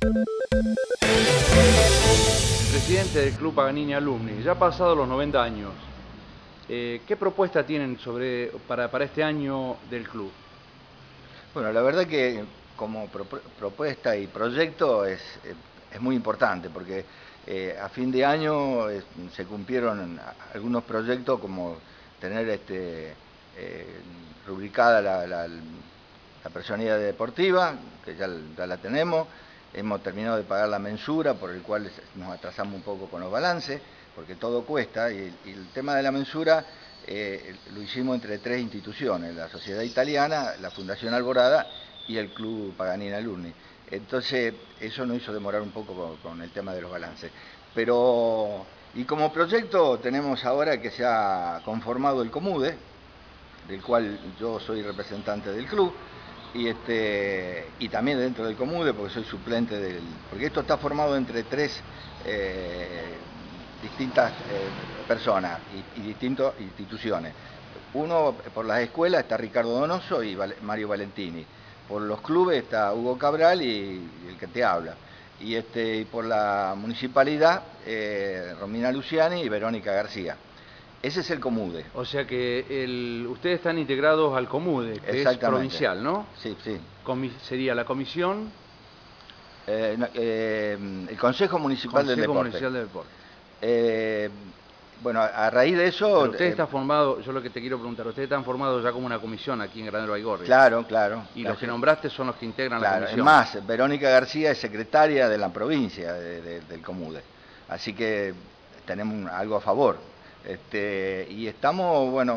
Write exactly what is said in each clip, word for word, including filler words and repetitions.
Presidente del Club Paganini Alumni, ya pasados los noventa años, eh, ¿qué propuesta tienen sobre, para, para este año del club? Bueno, la verdad que como pro propuesta y proyecto es, es muy importante porque eh, a fin de año eh, se cumplieron algunos proyectos como tener este, eh, rubricada la, la, la personería deportiva, que ya, ya la tenemos. Hemos terminado de pagar la mensura, por el cual nos atrasamos un poco con los balances, porque todo cuesta, y, y el tema de la mensura eh, lo hicimos entre tres instituciones, la Sociedad Italiana, la Fundación Alborada y el Club Paganini Alumni. Entonces, eso nos hizo demorar un poco con, con el tema de los balances. Pero, y como proyecto tenemos ahora que se ha conformado el COMUDE, del cual yo soy representante del club, y este y también dentro del COMUDE porque soy suplente del, porque esto está formado entre tres eh, distintas eh, personas y, y distintas instituciones. Uno, por las escuelas está Ricardo Donoso y Val, Mario Valentini. Por los clubes está Hugo Cabral y, y el que te habla. Y este y por la municipalidad eh, Romina Luciani y Verónica García. Ese es el COMUDE. O sea que el, ustedes están integrados al COMUDE, que es provincial, ¿no? Sí, sí. Comi sería la comisión... Eh, eh, el Consejo Municipal Consejo del Deporte. Municipal del Deporte. Eh, bueno, a, a raíz de eso... Pero usted eh, está formado, yo lo que te quiero preguntar, ustedes están formados ya como una comisión aquí en Granero Baigorria. Claro, claro. Y los que nombraste son los que integran claro, la comisión. Es más, Verónica García es secretaria de la provincia de, de, del COMUDE. Así que tenemos un, algo a favor. Este, y estamos, bueno,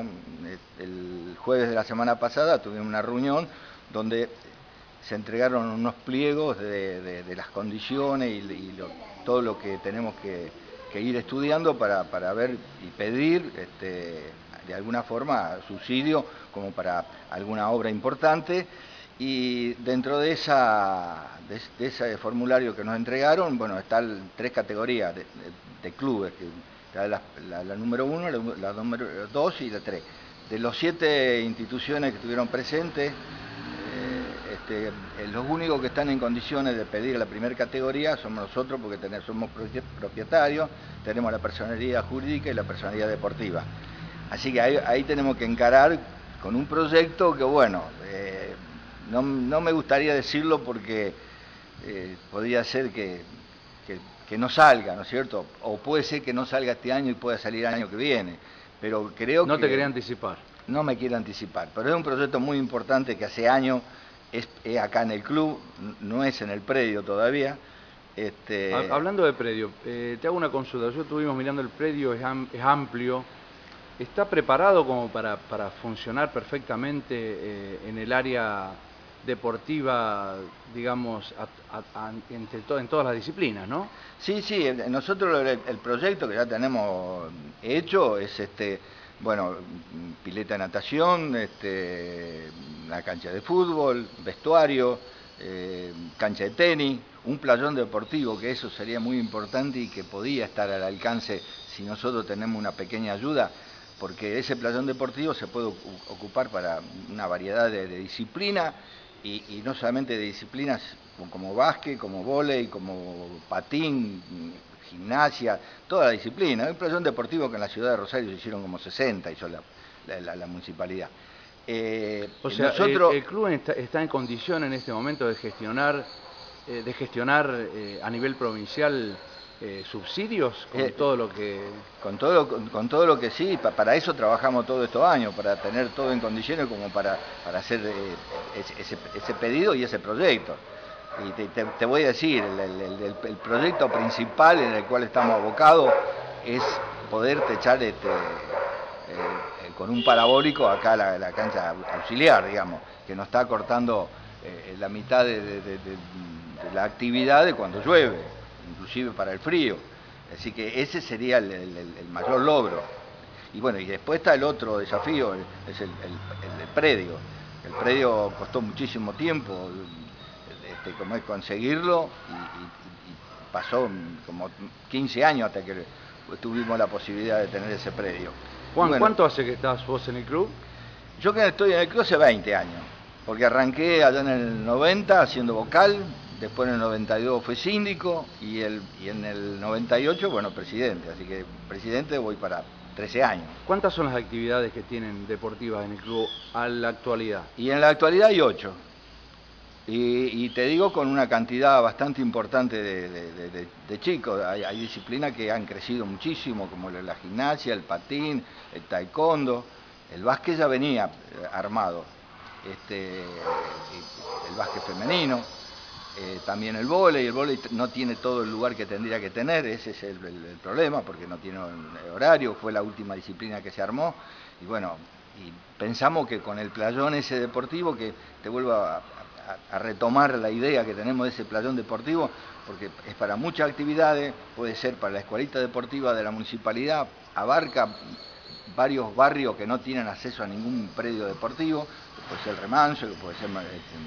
el jueves de la semana pasada tuvimos una reunión donde se entregaron unos pliegos de, de, de las condiciones y, y lo, todo lo que tenemos que, que ir estudiando para, para ver y pedir este, de alguna forma subsidio como para alguna obra importante. Y dentro de, esa, de, de ese formulario que nos entregaron, bueno, están tres categorías de, de, de clubes, que La, la, la número uno, la, la número dos y la tres. De los siete instituciones que estuvieron presentes, eh, este, eh, los únicos que están en condiciones de pedir la primera categoría somos nosotros, porque tenemos, somos propietarios, tenemos la personería jurídica y la personería deportiva. Así que ahí, ahí tenemos que encarar con un proyecto que, bueno, eh, no, no me gustaría decirlo porque eh, podría ser que, que que no salga, ¿no es cierto? O puede ser que no salga este año y pueda salir el año que viene, pero creo no que... No te quería anticipar. No me quiero anticipar, pero es un proyecto muy importante que hace años es, es acá en el club, no es en el predio todavía. Este... Hablando de predio, eh, te hago una consulta. Yo estuvimos mirando el predio, es, am es amplio. ¿Está preparado como para, para funcionar perfectamente eh, en el área deportiva, digamos, a, a, a, entre to en todas las disciplinas, ¿no? Sí, sí, nosotros el, el proyecto que ya tenemos hecho es, este, bueno, pileta de natación, este, una cancha de fútbol, vestuario, eh, cancha de tenis, un playón deportivo, que eso sería muy importante y que podía estar al alcance si nosotros tenemos una pequeña ayuda, porque ese playón deportivo se puede ocupar para una variedad de, de disciplinas. Y, y no solamente de disciplinas como básquet, como vóley, como patín, gimnasia, toda la disciplina. Hay un playón deportivo que en la ciudad de Rosario se hicieron como sesenta, hizo la, la, la, la municipalidad. Eh, o sea, nosotros... el, el club está, está en condición en este momento de gestionar, eh, de gestionar eh, a nivel provincial eh, subsidios con eh, todo lo que... Con todo lo, con, con todo lo que sí, pa, para eso trabajamos todos estos años, para tener todo en condiciones como para, para hacer eh, ese, ese pedido y ese proyecto. Y te, te, te voy a decir, el, el, el, el proyecto principal en el cual estamos abocados es poder techar este, eh, con un parabólico acá la, la cancha auxiliar, digamos, que nos está cortando eh, la mitad de, de, de, de, de la actividad de cuando llueve, inclusive para el frío. Así que ese sería el, el, el mayor logro. Y bueno, y después está el otro desafío, es el, el, el predio. El predio costó muchísimo tiempo este, como es conseguirlo y, y, y pasó como quince años hasta que tuvimos la posibilidad de tener ese predio. Juan, bueno, ¿cuánto hace que estás vos en el club? Yo que estoy en el club hace veinte años, porque arranqué allá en el noventa haciendo vocal, después en el noventa y dos fue síndico y, el, y en el noventa y ocho, bueno, presidente. Así que presidente voy para trece años. ¿Cuántas son las actividades que tienen deportivas en el club a la actualidad? Y en la actualidad hay ocho. Y, y te digo con una cantidad bastante importante de, de, de, de chicos. Hay, hay disciplinas que han crecido muchísimo, como la, la gimnasia, el patín, el taekwondo. El básquet ya venía armado, este, el básquet femenino, eh, también el vóley. El vóley no tiene todo el lugar que tendría que tener, ese es el, el, el problema, porque no tiene horario, fue la última disciplina que se armó. Y bueno, y pensamos que con el playón ese deportivo, que te vuelvo a, a, a retomar la idea que tenemos de ese playón deportivo, porque es para muchas actividades, puede ser para la escuelita deportiva de la municipalidad, abarca varios barrios que no tienen acceso a ningún predio deportivo, puede ser el Remanso, puede ser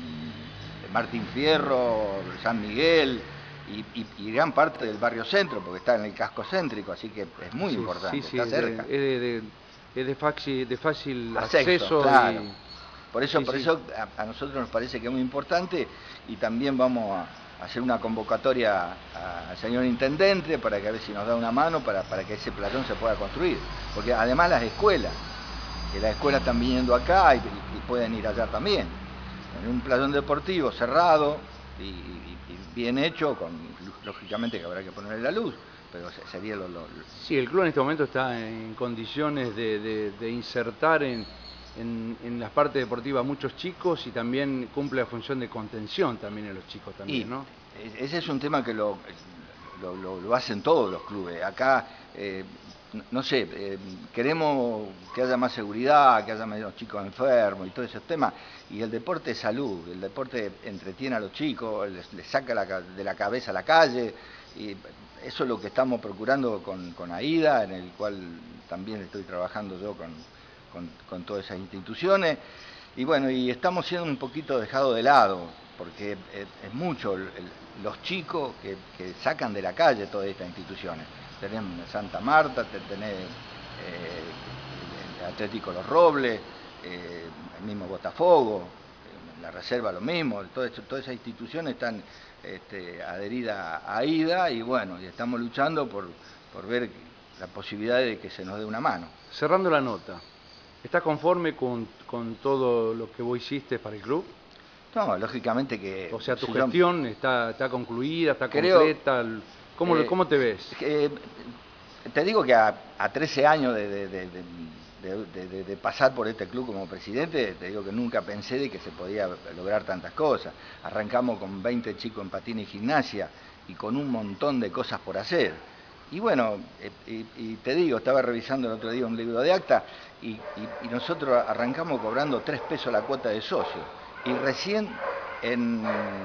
Martín Fierro, San Miguel y, y, y gran parte del barrio centro, porque está en el casco céntrico, así que es muy sí, importante, sí, sí, está cerca. Es de, de, de, de, fácil, de fácil acceso, acceso. Claro. Y... Por eso, sí, por sí. eso a, a nosotros nos parece que es muy importante, y también vamos a hacer una convocatoria al señor intendente para que a ver si nos da una mano para, para que ese playón se pueda construir. Porque además las escuelas, que las escuelas están viniendo acá y, y pueden ir allá también. En un playón deportivo cerrado y, y, y bien hecho, con, lógicamente que habrá que ponerle la luz, pero sería lo, lo... Sí, el club en este momento está en condiciones de, de, de insertar en, en, en las partes deportivas muchos chicos, y también cumple la función de contención también en los chicos también, y ¿no? Ese es un tema que lo, lo, lo, lo hacen todos los clubes. Acá, eh, no sé, eh, queremos que haya más seguridad, que haya menos chicos enfermos y todos esos temas. Y el deporte es salud, el deporte entretiene a los chicos, les, les saca la, de la cabeza a la calle. Y eso es lo que estamos procurando con, con AIDA, en el cual también estoy trabajando yo con, con, con todas esas instituciones. Y bueno, y estamos siendo un poquito dejados de lado, porque es mucho el, el, los chicos que, que sacan de la calle todas estas instituciones. Tenés Santa Marta, tenés eh, el Atlético Los Robles, eh, el mismo Botafogo, eh, la Reserva lo mismo, todo esto, todas esas instituciones están este, adheridas a AIDA, y bueno, y estamos luchando por, por ver la posibilidad de que se nos dé una mano. Cerrando la nota, ¿estás conforme con, con todo lo que vos hiciste para el club? No, lógicamente que... O sea, tu si gestión yo, está, está concluida, está creo, completa. ¿Cómo, eh, ¿Cómo te ves? Eh, te digo que a, a trece años de, de, de, de, de, de pasar por este club como presidente, te digo que nunca pensé de que se podía lograr tantas cosas. Arrancamos con veinte chicos en patín y gimnasia y con un montón de cosas por hacer. Y bueno, eh, y, y te digo, estaba revisando el otro día un libro de acta y, y, y nosotros arrancamos cobrando tres pesos la cuota de socio. Y recién en,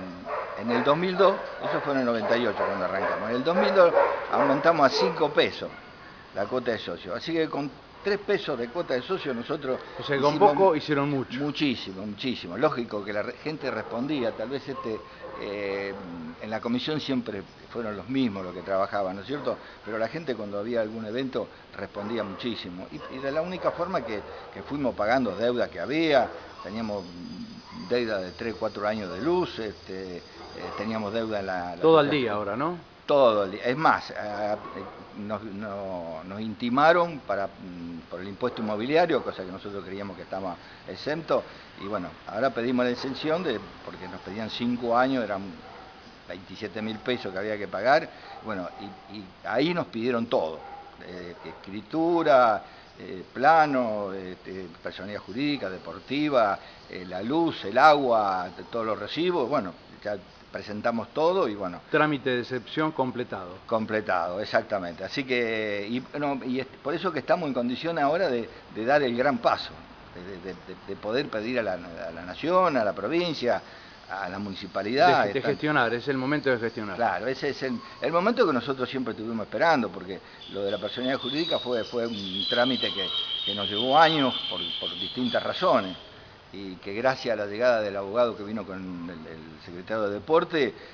en el dos mil dos, eso fue en el noventa y ocho cuando arrancamos, en el dos mil dos aumentamos a cinco pesos la cuota de socio. Así que con tres pesos de cuota de socio nosotros... O sea, con poco hicieron mucho. Muchísimo, muchísimo. Lógico que la gente respondía, tal vez este... Eh, en la comisión siempre fueron los mismos los que trabajaban, ¿no es cierto? Pero la gente cuando había algún evento respondía muchísimo. Y, y de la única forma que, que fuimos pagando deudas que había, teníamos deuda de tres, cuatro años de luz, este, eh, teníamos deuda en la... la Todo al día ahora, ¿no? Todo el día. Es más, eh, nos, no, nos intimaron para, por el impuesto inmobiliario, cosa que nosotros creíamos que estaba exento, y bueno, ahora pedimos la exención de, porque nos pedían cinco años, eran veintisiete mil pesos que había que pagar, bueno, y, y ahí nos pidieron todo, eh, escritura, eh, plano, eh, personalidad jurídica, deportiva, eh, la luz, el agua, todos los recibos, bueno, ya presentamos todo y bueno... Trámite de excepción completado. Completado, exactamente. Así que, y, no, y es por eso que estamos en condición ahora de, de dar el gran paso, de, de, de, de poder pedir a la, a la nación, a la provincia, a la municipalidad. De, de gestionar, es el momento de gestionar. Claro, ese es el, el momento que nosotros siempre estuvimos esperando, porque lo de la personalidad jurídica fue, fue un trámite que, que nos llevó años por, por distintas razones, y que gracias a la llegada del abogado que vino con el, el secretario de Deporte, eh,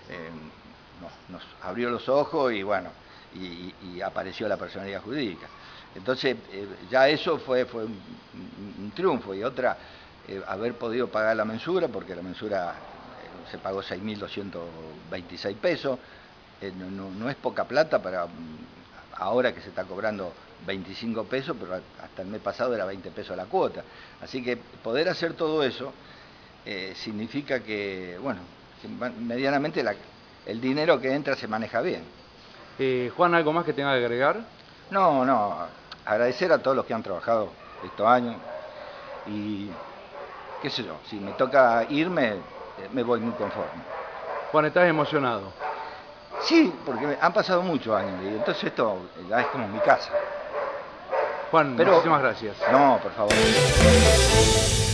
nos, nos abrió los ojos y bueno, y, y apareció la personalidad jurídica. Entonces, eh, ya eso fue, fue un, un triunfo, y otra, eh, haber podido pagar la mensura, porque la mensura se pagó seis mil doscientos veintiséis pesos, eh, no, no, no es poca plata para ahora que se está cobrando veinticinco pesos, pero hasta el mes pasado era veinte pesos la cuota. Así que poder hacer todo eso eh, significa que, bueno, que medianamente la, el dinero que entra se maneja bien. Eh, Juan, ¿algo más que tenga que agregar? No, no, agradecer a todos los que han trabajado estos años y qué sé yo, si me toca irme, me voy muy conforme. Juan, ¿estás emocionado? Sí, porque han pasado muchos años y entonces esto ya es como mi casa. Juan, Pero, muchísimas gracias. No, por favor.